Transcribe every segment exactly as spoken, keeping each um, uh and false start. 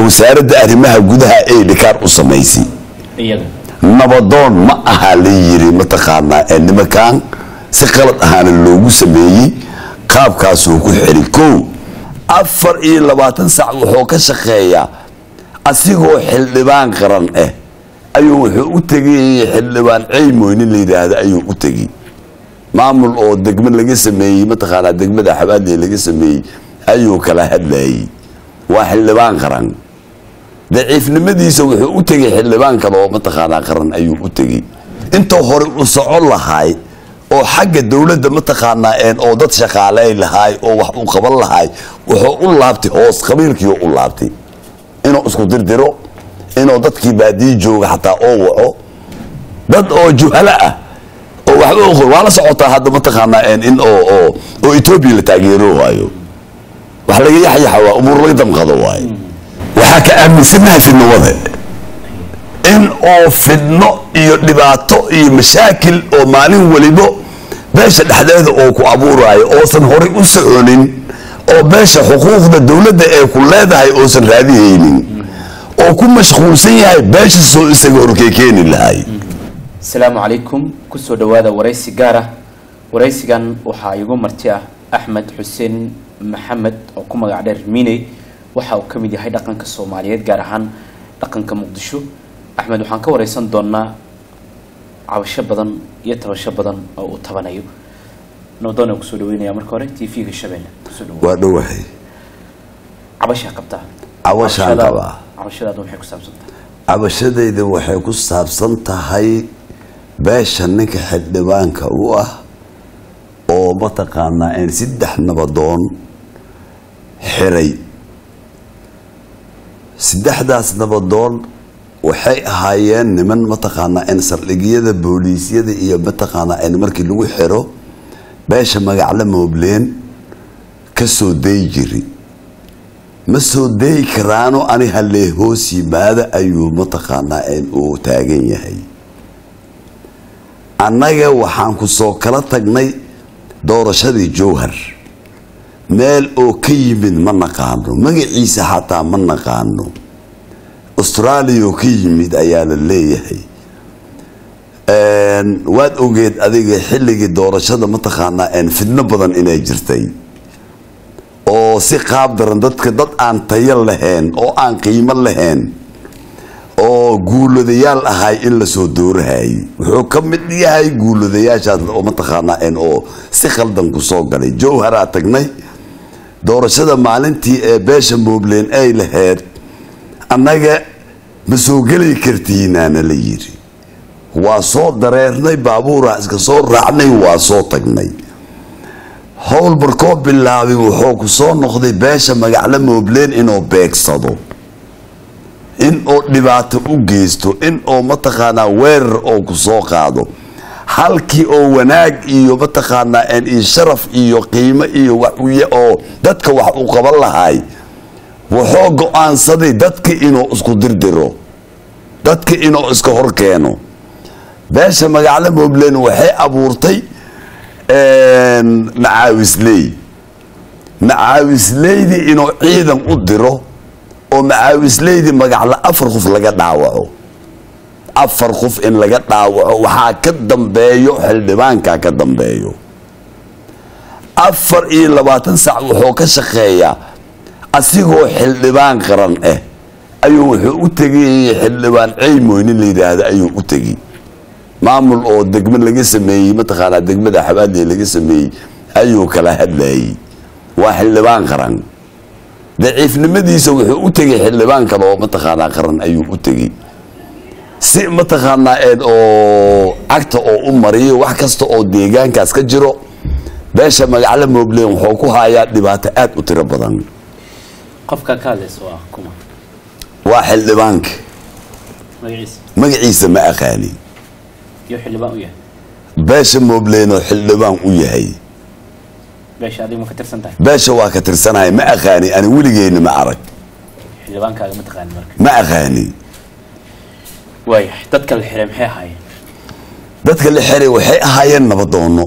وسارد أرمها جودها إيه لكار أسميسي نبضون ما أهالي يري متقارنا إن مكان سقلت أهان اللوجو سمي قاب كاسو كحريكو أفر إيه لباتن ساعة وحوك شقيا أسيقو حلبان قرن إيه أيو أتجي حلبان أي موين اللي هذا أيو أتجي معمول أو دقمن اللي سمي متقارنا دقمن حبادي اللي سمي أيو كلا هدلاي وحلبان قرن ضعيف نمدي يسوي أتجي حلبان كذا متقارنا قرن أيو أتجي أنتو هور وصعول هاي أو حق الدولة متقارنا إن أو ضد شقالي لهاي أو وح قبل لهاي وحقول لابتي هوس خبيرك يقول لابتي إنه أسكت دردرو إنه ضد كي بادي جو حتى أو أو ضد أو جهلاء أو وحقول آخر وأنا صعوتها هذا متقارنا إن إن أو أو أو إثيوبيا لتغيروه هايو وحلاقي يحيى حوا أمور لقدم قضواي وحكى أمن سنها في النوضة إن أو في النق يلباتو مشاكل أو مالين ولبو باش الأحداث أو كأبوراي أو سنهوري أسعونين أو باش حقوق الدولة ده كلها ده هاي أو سن هذه أو كل مشغول سيها باش السوق سجور كيكين اللي هاي. السلام عليكم كسر دوادة ورئيس جارة ورئيس جان وحايقوم مرتيا أحمد حسين محمد أو كم قاعد ميني وحاو كميدي هاي دقن كالصوماليات جارهان دقن كمقدشو أحمد وحان كوريسان دونا عوشة بدن يتوشة بدن أو تبنايو نودونا وكسودوين يا مركوري تي فيه الشبيلة ودوهي عوشة قبتها عوشة قبتها عوشة دوم حكو سابسنتا عوشة دي وحكو سابسنتا هاي باشا نك حدبانك واه oo mataqaana in saddex nabadoon xiray saddexdaas nabadoon waxay ahaayeen niman mataqaana in saldhigyada booliisyada iyo mataqaana in markii lagu xiro beesha magac la moobleen ka soo day jiri ma soo day karaano ani halee hoos yimaada ayuu mataqaana in uu taagan yahay annaga waxaan ku soo kala tagnay doorashadii jowhar meel oo ka yimid ma naqaano magaciisa xataa ma naqaano Australia oo ka yimid ayaa la leeyahay een waad ogeed adiga xilligii doorashada ma taqaana in fidno badan inay jirtay oo si qaab daran dadka dad aan tayo lahayn oo aan qiimo lahayn oo guuladayaal ahay in la soo doorahay wuxuu ka mid yahay guuladayaashaas oo mataqaana in oo si khaldan ku soo galay jowhar aa tagnay doorashada maalintii ee beesha moobleen ay lahayd annaga ma soo geli kartiinaana la yiri waa soo dareernay baabuura iska soo raacnay waa soo tagnay hawl barkoo bilaabay wuxuu ku soo noqday beesha magac la moobleen inuu beegsado in oo dhibaato u geysto in oo mataqaana weerar oo ku soo qaado halkii oo wanaag iyo mataqaana in sharaf iyo qiimo iyo wax oo dadka wax u qaban lahaay wuxuu go'aansaday dadka inuu isku dirdiro dadka inuu iska hor keeno beesha magac la moobleen waxay abuurtay een macaawisley macaawisleydi inuu ciidan u diro oo macaawisleydi magac la afar qof laga dhaawaco afar qof in laga dhaawaco waxa ka dambeeyo xildhibaanka ka dambeeyo afar iyo labaatan saac wuxuu ka shaqeeyaa asigoo xildhibaan qaran ah ayuu wuxuu u tagay xildhibaan ceymoyn la yiraahdo ayuu u tagay maamul oo degmad laga sameeyay mataqaana degmada xabaadii laga sameeyay ayuu kala hadlayay waa xildhibaan qaran ضعيف نمدي يسوي أتجي حلبان كذا متخانة قرن أيو أتجي سي متخانة إد أو أكت أو أمري وحكست أو ديجان كاسكجرو باشا ما يعلم مبلغ حقوقها يا دباتات وتربضان قفك كالس وكما واحد لبانك مجلس مجلس ما أخاني يحلبان وياه باشا مبلغ حلبان وياهي باشا هذه ما كتر سنتين باشا واكتر سنة ما أغاني أنا ولي جايني ما أعرف حلبان كاغ متغاني مركب ما أغاني وايح دتك الحرم حي هاي دتك الحري وحي هاي نبضونه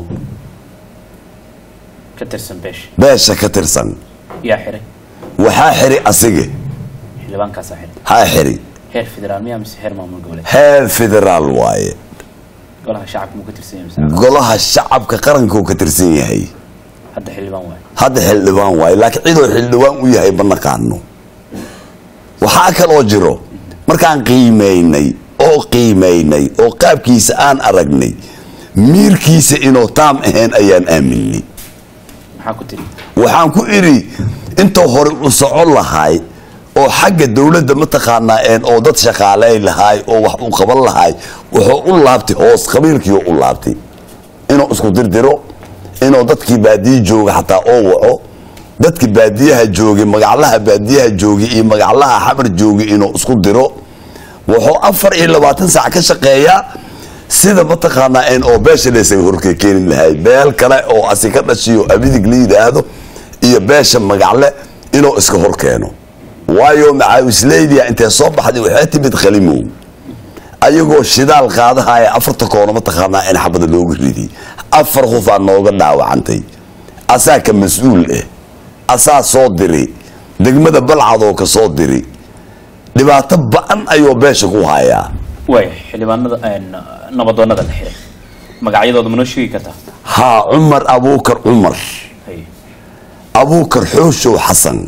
كتر سن باشا باشا كتر سن يا حري وحا حري أسيجي xildhibaan ka saaxid ha xiri heer federaal miyaa mise heer maamul goboleed heer federaal waaye golaha shacabka muu ka tirsan yahay golaha shacabka qaranka uu ka tirsan yahay hadda xildhibaan waaye hadda xildhibaan waaye laakiin cidoo xildhibaan u yahay ma naqaano waxaa kaloo jiro markaan qiimeynay oo qiimeynay oo qaabkiisa aan aragnay miirkiisa inuu taam ahayn ayaan aaminay maxaa ku tiri waxaan ku iri intuu hore u socon lahay oo xagga dawladda mataqaanaa een oo dad shaqaaleey lahay oo wax u qaban lahay wuxuu u laabtay hoos qabiilkii u laabtay inuu isku dirdiro inuu dadkii baadiye jooga xataa oo waco dadkii baadiyaha joogay magaclaha baadiyaha joogay iyo magaclaha xamar joogay inuu isku diro wuxuu afar iyo labaatan saac ka shaqeeyaa sida mataqaanaa een oo beesha leysay horkay keeni lahay beel kale oo asi ka dhashiyo abidig la yidhaahdo iyo beesha magacle inuu iska hor keeno waayo macaawisleydiya intee soo baxday waxay timid khalimow ayagoo shidaal qaadahaya afarta koono mataqaanaa in xabada looga ridi afar qofaa nooga dhaawacantay asaa ka mas-uul ah asaa soo diri degmada balcadoo ka soo diri dhibaato ba-an ayuu beesha ku hayaa way xildhibaanada nabadoonada la xiray magacyadooda ma noo sheegi kartaa haa cumar abuukar cumar abuukar xooshow xasan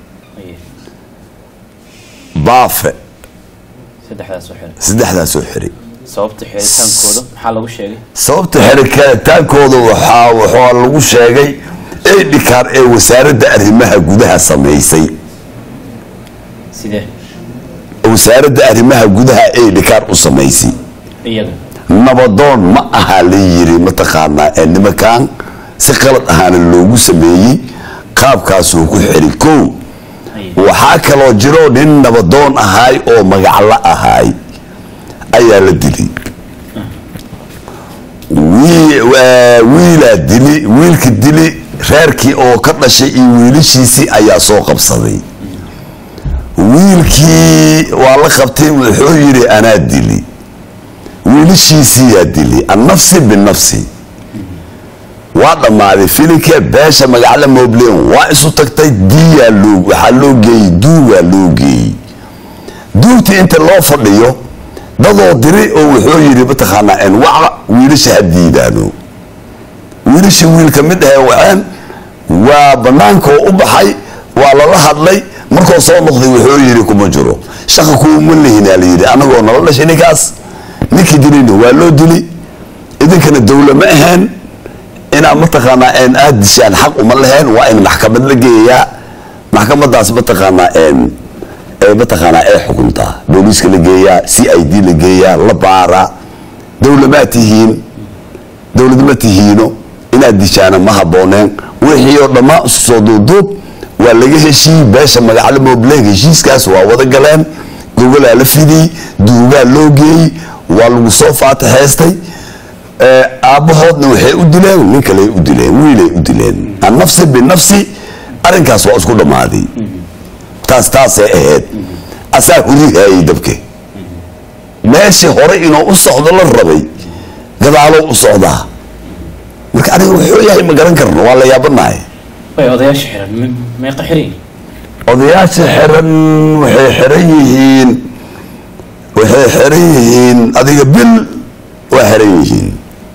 baafe saddexdaas soo xiray saddexdaas soo xiray sababta xiritaankooda maxaa lagu sheegay sababta xiritaankooda waxaa waxaa lagu sheegay ee dhikaar ee wasaaradda arrimaha gudaha samaysay sidee wasaaradda arrimaha gudaha ee dhikaar u samaysay iyaga nabadoon ma aha la yiri mataqaanaa ee nimankan si qalad ahaana loogu sameeyey qaabkaasuu ku xiri kow waxaa kaloo jiro nin nabadoon ahaay oo magacla ahaay ayaa la dili wiilaa dili wiilka dili reerkii oo ka dhashay iyo wiilashiisii ayaa soo qabsaday wiilkii waa la qabtay wuxuu yidhi anaa dili wiilashiisiiyaa dili annafsi binafsi waa dhammaaday filinka beesha magacla moobleen waa isu tagtay diyaa loo waxaa loo geeyey duugaa loo geeyey duugtii inta loo fadhiyo dadoo diri oo wuxuu yidhi mataqaanaa en waca wiilasha ha diidaano wiilasha wiilka mid ahee waceen waa bannaankoo u baxay waa lala hadlay markuu soo noqday wuxuu yidhi kuma jiro shaqa kuuma lihinaa layidhi anagoo nala dhashay ninkaas ninkii dilina waa loo dili idinkana dawla ma ahayn inaa mataqaanaa en aad dishaan xaq uma lahayn waa in maxkamad la geeyaa maxkamadaas mataqaanaa en ee mataqaanaa ee xukuntaa booliiska la geeyaa c i d la geeyaa la baaraa dawla maa tihiin dawlad ma tihiino inaad dishaana ma habbooneen wixii oo dhammaan isku soo duubduub waa laga heshiiyey beesha magacla moobleen heshiiskaas waa wada galeen gogolaa la fidiyey duugaa loo geeyey waa lagu soo faataxaystay aabbahoodna waxay u dileen nin kaley u dileen wiilay u dileen annafsi binafsi arrinkaas waa isku dhammaaday taas taasay ahayd asaa hurihayay dabke meeshii hore inuu u socdo la rabay gadaalow u socdaa marka aniga wuxuu yahay ma garan karno waa la yaabanahay odayaasha xiran meeqa xiran odayaasha xiran waxay xiran yihiin waxay xiran yihiin adiga bil waa xiran yihiin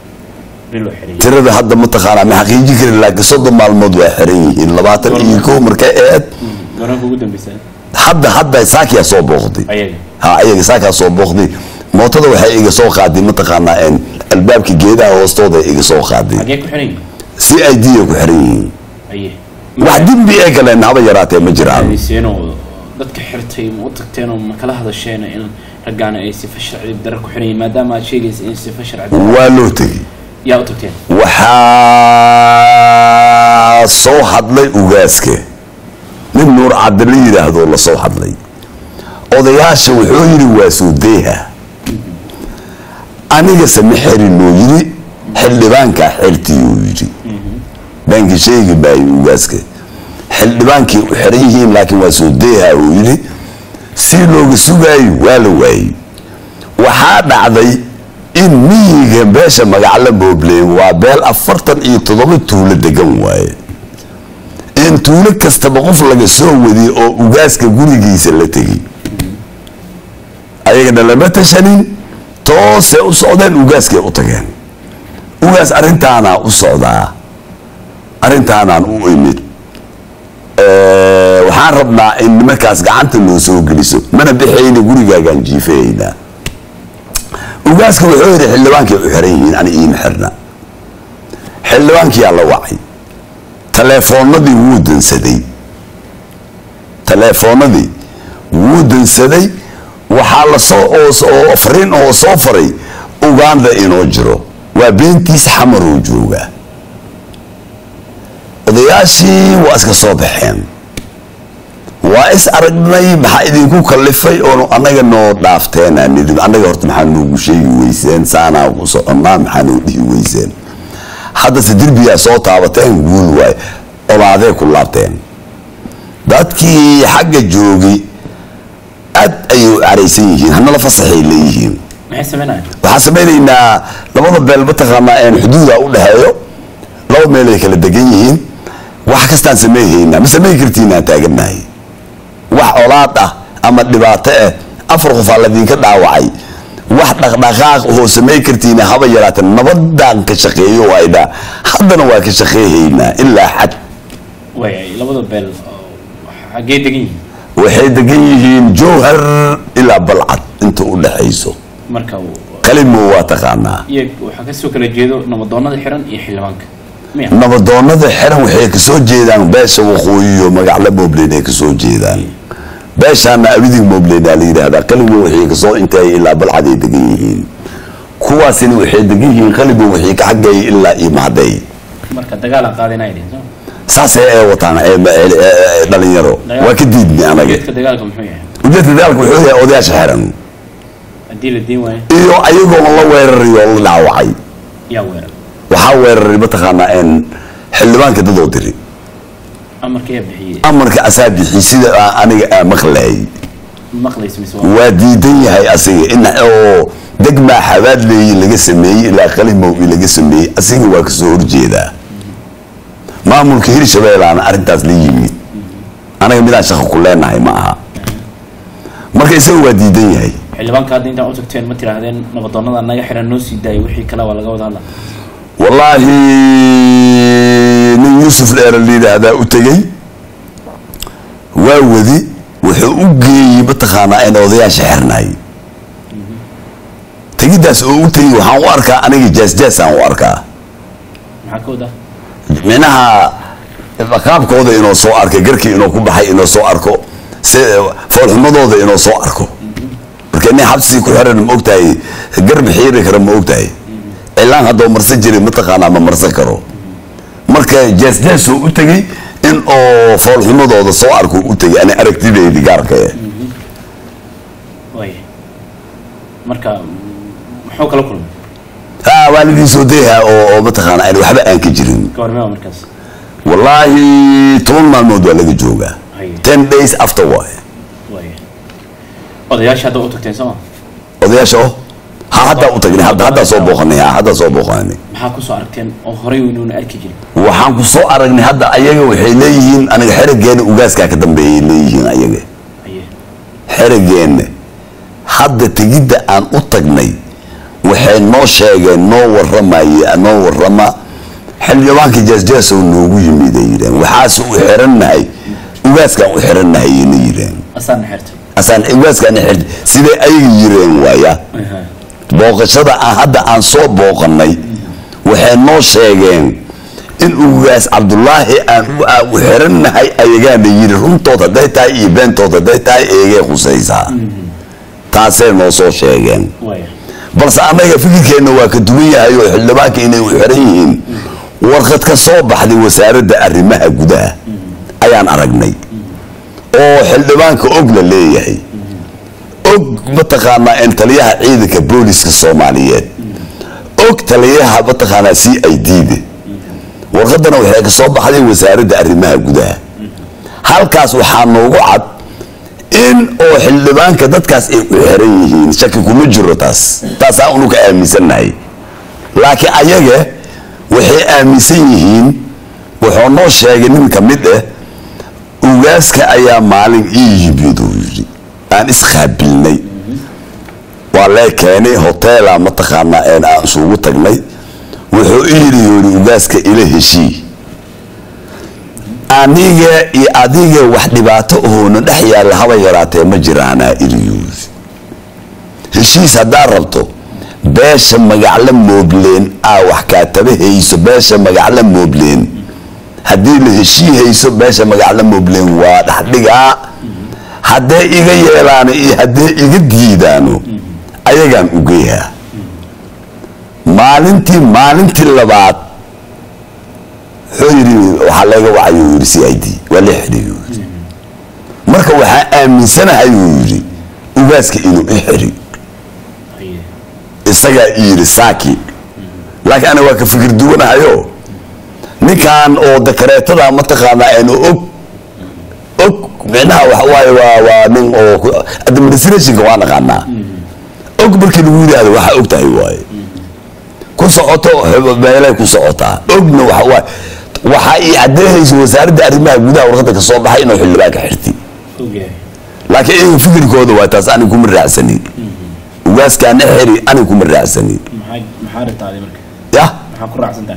tirada hadda mataqaanaa ma xaqiijin karin laakiin soddon maalmood waa xiran yihiin labaatan iyo kow markay ahayd hadda hadda saakiyaa soo booqday ha ayaga saakaa soo booqday mootada waxay iga soo qaaday mataqaanaa en albaabka geedaha hoostooda iga soo qaaday c i d ku xiran yihiin wax dembi ee galeen haba yaraatee ma jiraan dadka xirtay ma u tagteen oo ma kala hadasheen in raggaana ay sifa sharci dara ku xiran yihiin maadaama aad sheegaysa in sifa sharci waa loo tegey yaa u tagteen waxaa soo hadlay ugaaska nin nuur cadde la yidhaahdo la soo hadlay odayaasha wuxuu yidhi waa soo deeha anigase ma xirinoo yidhi xildhibaankaa xirtiyuu yidhi baankii sheegi maayo ugaaska xildhibaankii u xiran yihiin laakiin waa soo deeha uu yidhi si looga sugaayo waa la waayey waxaa dhacday in miyiga beesha magacla moobleen waa beel afartan iyo toddoba tuulo degan waaye in tuulo kastaba qof laga soo wadi oo ugaaska gurigiisa la tegay ayagana lama tashanin toose u socdeen ugaaskay u tageen ugaas arrintaana u socdaa arrintaanaan u imid waxaan rabnaa in nimankaas gacanta loo soo geliso mana bixayna gurigaagaan jiifaynaa ugaaska wuxuu yidhi xildhibaankay u xiran yihiin ani iima xirna xildhibaankiyaa la wacay taleefoonadii wuu dansaday taleefoonadii wuu dansaday waxaa la soo oo fariin oo soo faray Uganda inoo jiro waa beentiis xamaruu joogaa odayaashii waa iska soo baxeen waa is aragnay maxaa idinku kallifay oo anaga noo dhaafteen anaga horta maxaa noogu sheegi weyseen saanaa ku soconnaa maxaa noo dhihi weyseen haddase dirbiyaa soo taabateen guul waay olaadee ku laabteen dadkii xagga joogi aad ayuu caraysan yihiin hanala fasaxay leeyihiin waxaan samaynaynaa labada beel mataqaanaa een xuduuda u dhexeeyo laba meel ay kala degan yihiin wax kastaan samaynaynaa ma samayn kartiinaan taagannahay wax olaad ah ama dhibaato ah afar qof aa ladinka dhaawacay wax dhaqdhaqaaq oo samayn kartiina haba yaraatan nabadaan ka shaqeeyo waayda haddana waa ka shaqeehaynaa ilaa xad labada beel xaggee degan yihiin waxay degan yihiin jowhar ilaa balcad inta u dhaxayso marka kalimo waa taqaanaa waxaa kasoo kala jeedo nabadoonada xiran iyo xildhibaanka nabadoonada xiran waxay kasoo jeedaan beesha waqooyi iyo magacla moobleen ay kasoo jeedaan beeshaana abidig moobleen la yidhaahdaa kalimo waxay kasoo intay ilaa balcad ay degan yihiin kuwaasina waxay degan yihiin kalimo waxay ka xagay ilaa iyo mahday marka dagaal aan qaadinay saasay ay wataan dhalinyaro waa ka diidnay anaga ujeedka dagaalka muxuu yahay ujeedka dagaalka wuxuu yahay odayaasha xiran haddii la diin waayo iyo ayagoo la weerarayo la dhaawacay yaa weerar waxaa weeraray mataqaanaa een xildhibaanka dadoo diri amarka yaa bixiyey amarka asaa bixiyey sida aniga aa maqlay maqlays mise waa diidan yahay asiga in oo degmaa xabaad leeyi laga sameeyey ilaa qalimow laga sameeyey asiga waa kasoo horjeedaa maamulka hirshabeellaana arrintaas la yimid anaga midaan shaqo ku leenahay ma aha marka isaga waa diidan yahay xildhibaanka hadda intaan u tagteen ma tiraahdeen nabadoonada naga xiran noo sii daayay wixii kale waa laga wada hadla wallaahi nin yuusuf dheera la yidhaahdaa u tegey waa wadi wuxuu u geeyey mataqaanaa in odayaasha xirnay tegiddaas oo u tegey waxaan u arkaa aniga jaasjaasaan u arkaa maxaa ka wadaa minaha qaabkooda inoo soo arkay garkii inoo ku baxay inoo soo arko foolxumadooda inoo soo arko marka nin xabsi ku xiran ma ogtahay gar bixiiri kara ma ogtahay cilaan haddoo marsan jiray mataqaanaa ma marsan karo marka jaasjaasoo u tegey in oo foolxumadooda soo arko u tegay ani aragtidaydi gaarka marka muxuu kala kulmay ha waa lidin soo dayha oo mataqaanaa aan waxba aan ka jirin markaas wallaahi toban maalmood waa laga joogaa ten days after waay odayaasha hadda u tagteen soo ma odayaasha oo ha hadda u tagnay hadda hadda soo booqanay ha hadda soo booqanay maxaa ku soo aragteen oo horay weynuuna arki jirin waxaan ku soo aragnay hadda ayaga waxay leeyihiin aniga xerigeena ugaaskaa ka dambeeyay leeyihiin ayaga xerigeena hadda tegidda aan u tagnay waxay noo sheegeen noo warramaya noo warrama xildhibaanka jaasjaas oo noogu yimid ay yidhaheen waxaas u xirannahay ugaaskaan u xirannahay ayna yidhaheen asaan xirtay asaan ugaaskaan xirtay siday ayaga yireen waaya booqashada aan hadda aan soo booqanay waxay noo sheegeen in ugaas cabdullaahi aan u xirannahay ayagaana yidhi runtood hadday tahay iyo beentood hadday tahay eegay khusaysaa taasay noo soo sheegeen balse annaga fikirkeenna waa ka duwan yahay oo xildhibaanka inay u xiran yihiin warqad ka soo baxday wasaaradda arrimaha gudaha ayaan aragnay oo xildhibaanka og la leeyahay og mataqaanaa in taliyaha ciidanka booliska soomaaliyeed og taliyaha mataqaanaa c i d da warqadana waxay ka soo baxday wasaaradda arrimaha gudaha halkaas waxaa noogu cad in oo xildhibaanka dadkaas ay u xiran yihiin shaki kuma jiro taas taasaa unu ka aaminsannahay laakiin ayaga waxay aaminsan yihiin وحنو شيء من كمدة وجاسك أيام مالين إيه بيدوري أنا إسخابلني والله كاني هوتيل متخانة أنا أسوق تجني وحقيري يوري وجاسك إليه شيء أنيجا أديجا واحد باته هون نحيا الهوا يراته مجرانا إليوز هالشيء صدرته باش مجعلم موبلين أو حكاتبه هيسو باش مجعلم موبلين هدي له الشيء هيسو باش مجعلم موبلين واضح دقا هدي إيجا يلاني هدي إيجا ديدانو أيجان أوجيها مالنتي مالنتي اللبات حيري وحلاقة وعيوري سي اي دي ولا حريوري مركا وحا آمن سنة هيوري وباسك إنو إحري إساقا إيري ساكي لكن أنا واقف فكر دونا هيو نكان أو دكريتا دا متخانا إنو أك أك معناها وحواي ومن أو أدمنستريشن كوانا خانا أك بركي الويري هذا وحا أك تاي واي كو سعوتو بيلاي كو سعوتا أكنا وحواي waxa ay cadeeyay wasaaradda arrimaha gudaha warqadda ka soo baxay inuu xilli baa ka xirtay laakiin fikirkooda waa taas aan ku maraacsanin ugaaskaan xiri aan ku maraacsanin maxaa ritaade marka ya maxaa ku raacsantahay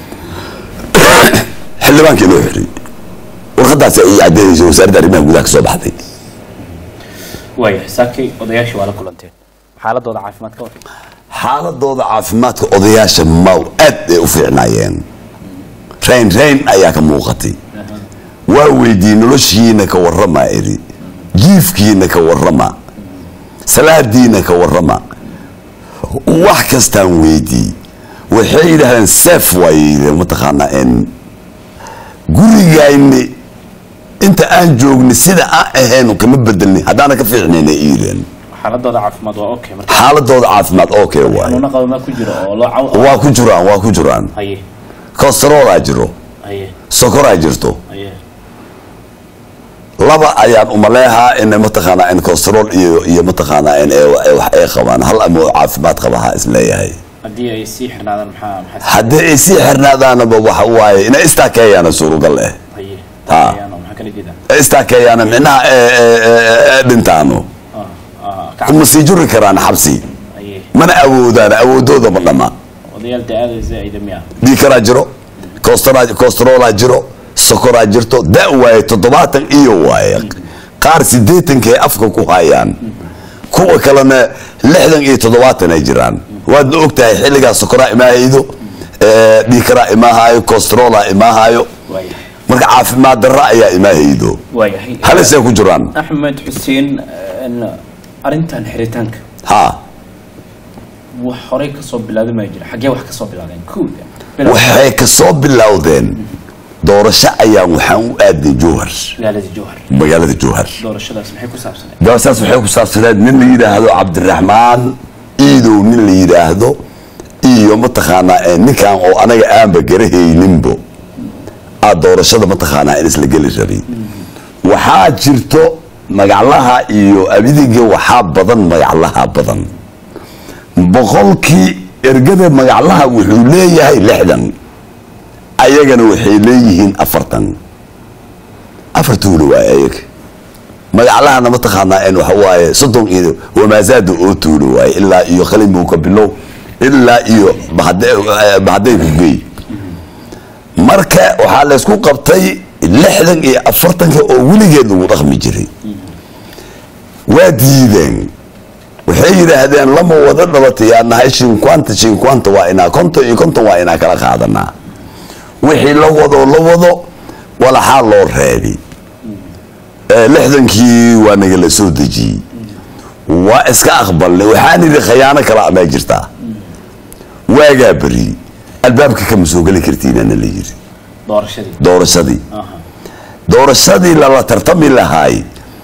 xilli baan keenay xiri warqaddaas ay cadeeyay wasaaradda arrimaha gudaha ka soo baxday way saakay odayaashii wala kulanteen xaaladooda caafimaadka war xaaladooda caafimaadka odayaasha ma aad ay u fiicnaayeen رين رين أياك موقتي وويدي نلوشينا كورما إري جيفكينا كورما سلادينا كورما وحكستان ويدي وحيدها سيف ويدي متخانا إن قولي إني أنت أنجوغني سيدا أهين وكمبدلني هدانا كفيعني إيرين حالة ضعف ماد أوكي حالة ضعف ماد أوكي واي أنا نقول ما كجرا waa ku jiraan waa ku jiraan haye kolesterol aa jiro haye sokor aa jirto haye laba ayaan u maleehaa in mataqaana in kolesterol iyo iyo mataqaana in wax ay qabaan hal ama caafimaad qabaha isleeyahay hadii ay si xirnaadaan maxaa maxaa hadii ay si xirnaadaan waxa waaye in istaakeeyana suuragal ah haye taayana maxaa kala jeedaa istaakeeyana micnaha dhintaano kuma sii juri karaan xabsi mana awoodaan awoodooda ma dhama odayaal daada zaid miya dhiikara jiro kolesterol kolesterol jiro sokor jirto da way toddobaatan iyo way qaar sideetan kee afka ku hayaan kuwa kalena lixdan iyo toddobaatan ay jiraan waad ogtahay xilliga sokora imaaydo ee dhiikara imaahayo kolesterol imaahayo marka caafimaad darro ayaa imaaydo waayahay hal say ku jiraan axmed xuseen arintan xiritaanka ha wax hore ka soo bilaabay ma jira xagee wax ka soo bilaabeen kuuda waxay ka soo bilowdeen doorasho ayaa waxaan u aaday jowhar magaalada jowhar magaalada jowhar doorashadaas maxay ku saabsaneed doorashadaas waxay ku saabsaneed nin la yiraahdo cabdiraxmaan iidow nin la yiraahdo iyo mataqaana ninkan oo anaga aanba garahayninbo a doorashada mataqaana in isla geli rabay waxaa jirto magaclaha iyo abidiga waxaa badan magaclaha badan boqolkii ergada magaclaha wuxuu leeyahay lixdan ayagana waxay leeyihiin afartan afartuuna waa ayag magaclahana mataqaanaa in waxa waaye soddon iyo wamaazaada oo tuula waaye ilaa iyo qalin ka bilow ilaa iyo bahday ku geey marka waxaa la isku qabtay lixdan iyo afartanka oo weligeed lagu dhaqmi jiray waa diideen waxay yidhaahdeen lama wada dhalatay yaa nahay shinkwanta shinkwanta waa inaa konton iyo konton waa inaa kala qaadanaa wixii la wado la wado walaxaa loo reebi lixdankii waa naga la soo dejiyey waa iska aqbalnay waxaan idhi khayaano kala amaa jirtaa waagaa beri albaabka kama soo geli kartiinana la yiri doorashadii doorashadii doorashadii lala tartami lahaay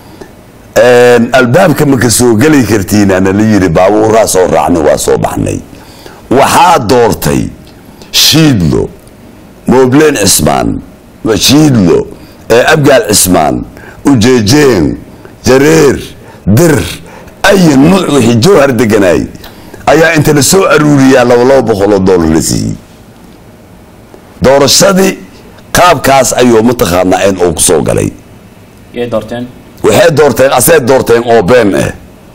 albaabka ma ka soo geli kartiinana la yiri baabuuraa soo raacnay waa soo baxnay waxaa doortay shiidlo موبلين عثمان وشيدلو أبقال عثمان وجيجين جرير در أي نوع وحي جوهر دقناي أيا أنت لسوء أروريا لو لو بخلو دور لسي دور الشدي qaabkaas ayuu mataqaanaa in uu kusoo galay yay doorteen waxay doorteen asay doorteen oo been ah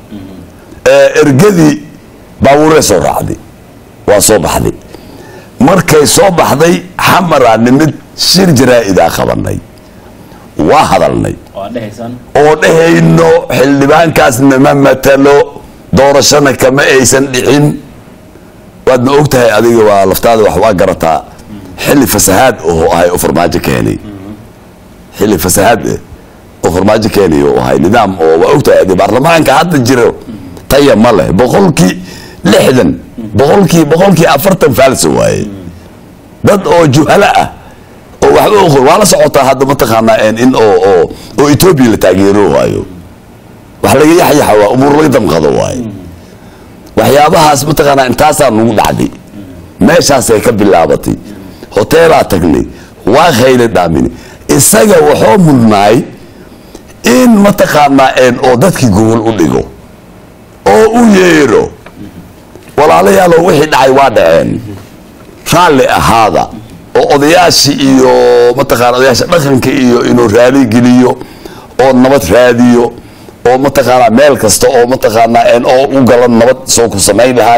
ee ergadii baabuuree soo raacday waa soo baxday markay soo baxday xamara nimid shir jaraa-idaa qabanay waa hadalnay oo dhehayno xildhibaankaasna ma matalo doorashana kama aysan dhicin waadna og tahay adiga waa laftaada wax waa garataa xilli fasahaad oo ahay oo farmaajo keenay xilli fasahaad oo farmaajo keenay oo ahay nidaam oo waa og tahay baarlamaanka hadda jiro taya ma leh boqolkii lixdan boqolkii boqolkii afartan faalsa waaye dad oo juhala ah oo waxba u qor waa la socotaa hadda mataqaanaa in oo oo oo Ethiopia la taageero waayo wax laga yaxyaxa waa umur laga damqado waaye waxyaabahaas mataqaanaa intaasaa nagu dhacday meeshaas ay ka bilaabatay hoteelaa tagnay waa khayla dhaamin isaga wuxuu mudnaay in mataqaanaa oo dadkii gogol u dhigo oo u yeero walaalayaal wixii dhacay waa dhaceen raalli ahaada oo odayaashii iyo mataqaanaa odayaasha dhaqanka iyo inuu raali geliyo oo nabad raadiyo oo mataqaanaa meel kasta oo mataqaanaa oo u galan nabad soo ku samayn lahay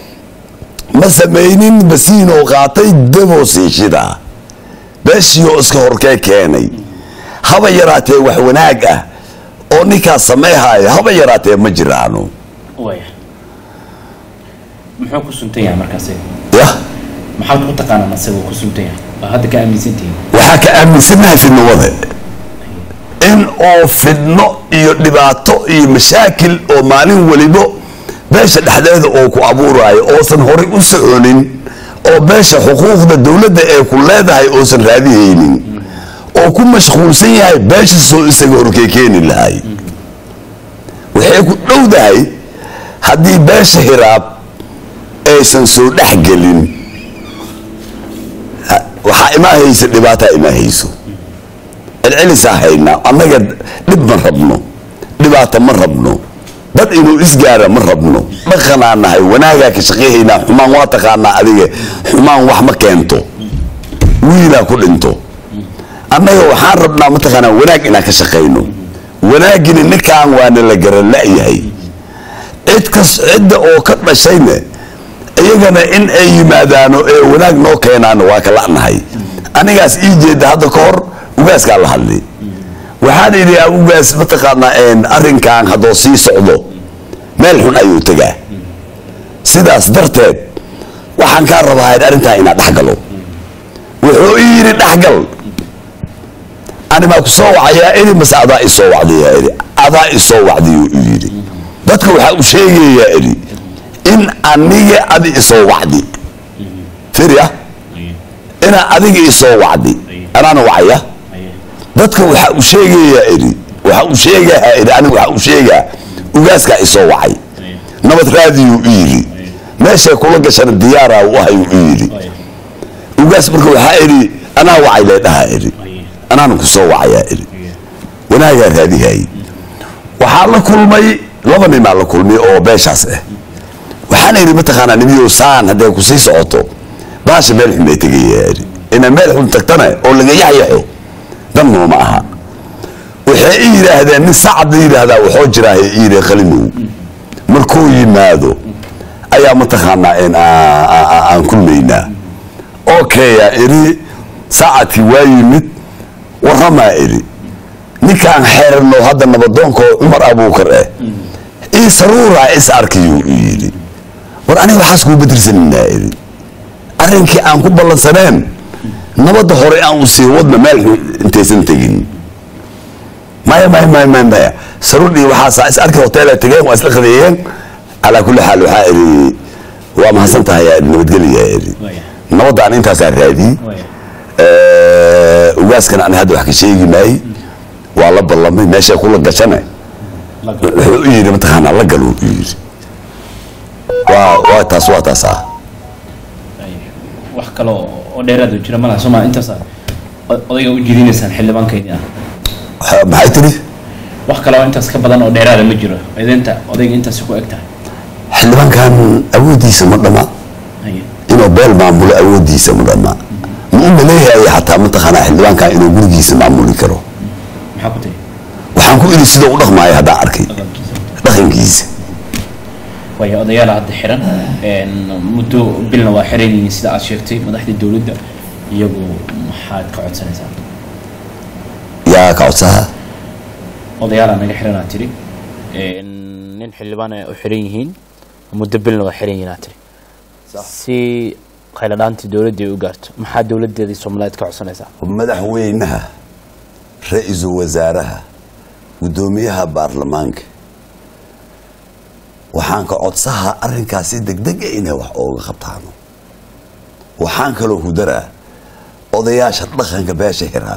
ma samaynin basiin oo qaatay dabo siishida beeshii oo iska horkee keenay haba yaraatee wax wanaag ah oo ninkaas sameeyay haba yaraatee ma jiraano waya muxuu ku suntay markaas ya maxaad ku taqaanaa masago ku suntay hadda ka aaminsantiin waxa ka aaminsanahay fidnowada in oo fidno iyo dhibaato iyo mashaakil oo maalin waliba beesha dhexdeeda oo ku abuurayo oo san hore u soconin oo beesha xuquuqda dawladda ee ku leedahay oo san raadiyaynin oo ku mashquulsan yahay beesha soo isaga horkee keeni lahay waxay ku dhowdahay haddii beesha hiraab aysan soo dhexgelin waxaa imaahaysa dhibaataa imaahayso celcelisaa haynaa annaga dhib ma rabno dhibaata ma rabno dad inuu isgaara ma rabno dhaqanaa nahay wanaagaa ka shaqeyhaynaa xumaan waa taqaanaa adiga xumaan wax ma keento wiilaa ku dhinto annaga waxaan rabnaa mataqaanaa wanaag inaan ka shaqayno wanaagina ninkaan waana la garan la-yahay cid kas cidda oo ka dhashayna iyagana in ay yimaadaano ee wanaag noo keenaano waa ka la'nahay anigaas ii jeeda hadda ka hor ugaaskaa la hadlay waxaan idhi ugaas mataqaanaa arrinkan haddoo sii socdo meel xun ayuu tegaa sidaas darteed waxaan kaa rabaa arrintaa inaad dhexgalo wuxuu ii yidhi dhexgal animaa ku soo wacayaa iri mase adaa isoo wacdiyaa iri adaa isoo wacdiyuu u yidhi dadka waxaa u sheegayaa iri in aniga adi isoo wacdi firya inaa adiga isoo wacdi anaana wacaya dadka waxaa u sheegayaa iri waxaa u sheegaha iri aniga waxaa u sheegaa ugaaskaa isoo wacay nabad raadiyuu u yidhi meeshay kula gashana diyaaraa u ahay u yidhi ugaas marka waxaa iri anaa wacay leedhaha iri anaana ku soo wacayaa iri wanaagaa raadihayy waxaa la kulmay laba nimaa la kulmay oo beeshaas ah waxaana iri mataqaanaa nimiyo saan hadday ku sii socoto baasha meel xun bay tegayaa iri ina meel xun tagtana oo laga yaxyaxo danno ma aha waxay i yidhaahdeen nin sacad la yidhaahdaa waxoo jiraa yidhi qalimow markuu yimaado ayaa mataqaanaa in aan kulmaynaa okaya iri sacadkii waa yimid waramaa iri ninkaan xeerno hadda nabadoonko cumar abuukar eh ii saruuraa is arkiyuu u yidhi war aniga waxaas kuu bedirsananaa iri arrinkii aan ku ballansaneen nabadda hore aan u sii wadna meel intaysan tegin maya maya maya maya maya saruurdhii waxaasaa is arki hoteela tegeen waa isla qadeeyeen calaa kulli xaal waxaa iri waa mahadsan tahay yaa nabadgeliyaa iri nabaddaan intaasaa raadiyey ugaaskana ani hadda wax ka sheegi maayey waa la ballamay meeshay kula gashane wuxuu u yidhi mataqaanaa la gal uu yidhi waa waa taas waa taas ah wax kale oo dheeraad jira malaha Soomaa intaas odayga u jirinaysan xildhibaankeena maxay tiri wax kale oo intaas ka badan oo dheeraad ma jiro idinta odayga intaas ku egtahay xildhibaankan awoodiisa ma dhama inuu beel maamulo awoodiisa ma dhama ma umaleeyahay xataa mataqaanaa xildhibaankan inuu gurigiisa maamuli karo waxaan ku iri sida u dhaqmaayo haddaan arkay dhaqankiisa way odayaal hadda xiran muddo bilna waa xiran yihiin sida aad sheegtay madaxda dowladda iyagu maxaad ka codsanaysaa yaa ka codsaha odayaal anaga xiran aad tiri nin xildhibaan ay u xiran yihiin muddo bilna waa xiran yihiin aad tiri si khayladhaantii dowladda ay u gaarto maxaa dowladdeedii Soomaaliyeed ka codsanaysaa madaxweynaha ra'iisul wasaaraha gudoomiyaha baarlamaanka waxaan ka codsaha arrinkaasi degdeg ah inay wax ooga qabtaan waxaan kaloo ku daraa odayaasha dhaqanka beesha hiraab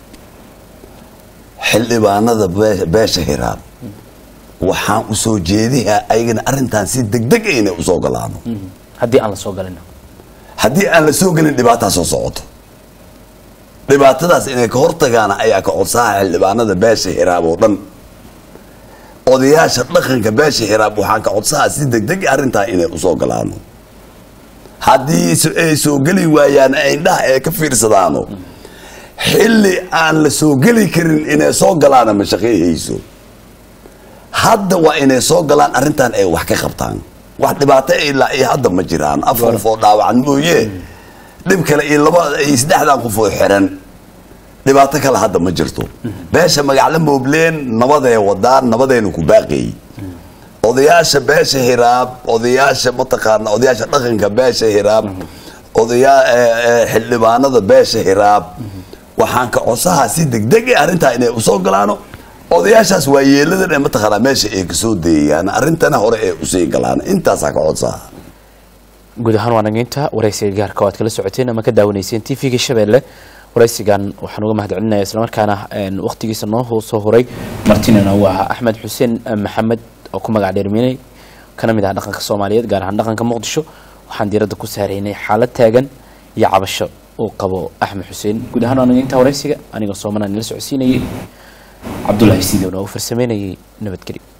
xildhibaanada beesha hiraab waxaan u soo jeediyaa ayagana arrintan si degdeg ah inay u soo galaan haddii aan la soo galin haddii aan la soo galin dhibaato soo socoto dhibaatadaas inay ka hortagaan ayaa ka codsaha xildhibaanada beesha hiraab oo dhan odayaasha dhaqanka beesha hiraab waxaan ka codsaha si degdeg ah arrintaa inay u soo galaan haddii ay soo geli waayaan indhaha ay ka fiirsadaano xilli aan la soo geli karin inay soo galaan ma shaqeeyayso hadda waa inay soo galaan arrintan ay wax ka qabtaan wax dhibaato ilaa ay hadda ma jiraan afar qof oo dhaawacan mooyee dhib kale iyo laba iyo saddexdan qof oo xiran dhibaato kale hadda ma jirto beesha magacla moobleen nabadee wadaan nabadeenu ku baaqay odayaasha beesha hiraab odayaasha mataqaana odayaasha dhaqanka beesha hiraab odayaa xildhibaanada beesha hiraab waxaan ka codsaha si degdeg ah arrintaa inay u soo galaano odayaashaas waa yeeladan ee mataqaana meesha ay ka soo deeyaan arrintana hore ay u sii galaan intaasaa ka codsaha guud ahaan waa nageynta waraysiga gaarka waad kala socoteen ama ka daawanayseen T V-ga Shabeelle waraysigan waxaan uga mahadcelinayaa isla markaana waqtigiisa noo soo horay martinana waa Axmed Xuseen Maxamed oo ku magac dheer Miinay kana mid ah dhaqanka Soomaaliyeed gaar ahaan dhaqanka Muqdisho waxaan diiradda ku saareynay xaalad taagan iyo cabasho oo qabo Axmed Xuseen guud ahaan waa nageynta waraysiga aniga Soomaaliya la socodsiinayay Cabdullaahi Siidowna oo farsameynayay nabadgelyo